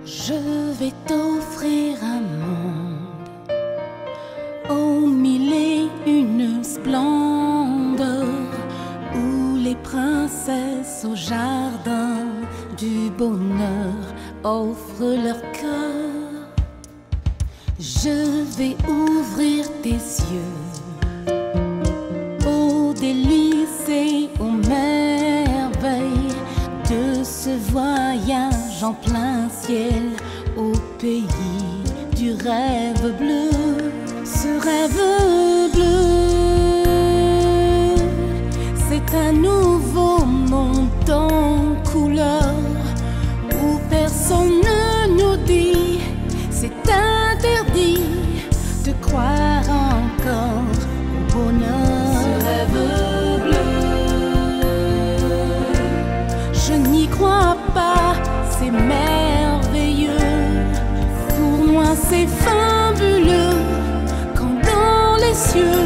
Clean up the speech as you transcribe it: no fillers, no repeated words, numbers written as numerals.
Je vais t'offrir un monde aux mille et une splendeurs, où les princesses au jardin du bonheur offrent leur cœur. Je vais ouvrir tes yeux aux délices et aux merveilles de ce voyage en plein ciel au pays du rêve bleu. Ce rêve bleu, c'est un nouveau monde en couleur où personne ne nous dit c'est interdit de croire encore au bonheur. Ce rêve bleu, je n'y crois pas, c'est merveilleux. Pour moi c'est fabuleux quand dans les cieux